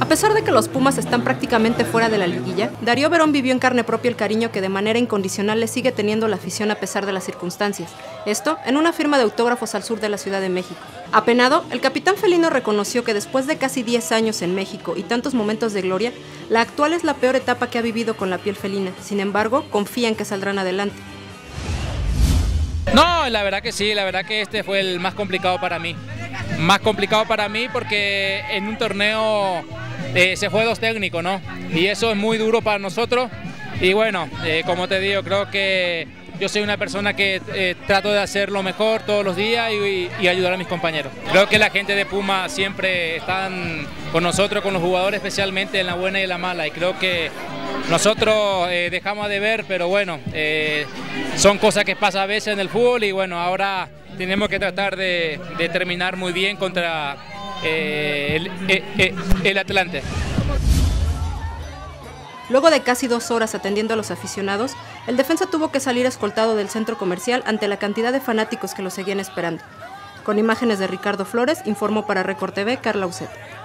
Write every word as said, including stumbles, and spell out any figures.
A pesar de que los Pumas están prácticamente fuera de la liguilla, Darío Verón vivió en carne propia el cariño que de manera incondicional le sigue teniendo la afición a pesar de las circunstancias. Esto en una firma de autógrafos al sur de la Ciudad de México. Apenado, el capitán felino reconoció que después de casi diez años en México y tantos momentos de gloria, la actual es la peor etapa que ha vivido con la piel felina. Sin embargo, confía en que saldrán adelante. No, la verdad que sí, la verdad que este fue el más complicado para mí. Más complicado para mí porque en un torneo eh, se fue dos técnicos, ¿no? Y eso es muy duro para nosotros. Y bueno, eh, como te digo, creo que yo soy una persona que eh, trato de hacer lo mejor todos los días y, y ayudar a mis compañeros. Creo que la gente de Puma siempre están con nosotros, con los jugadores, especialmente en la buena y en la mala. Y creo que nosotros eh, dejamos de ver, pero bueno, eh, son cosas que pasan a veces en el fútbol y bueno, ahora tenemos que tratar de, de terminar muy bien contra eh, el, el, el Atlante. Luego de casi dos horas atendiendo a los aficionados, el defensa tuvo que salir escoltado del centro comercial ante la cantidad de fanáticos que lo seguían esperando. Con imágenes de Ricardo Flores, informó para Record T V, Carla Uceta.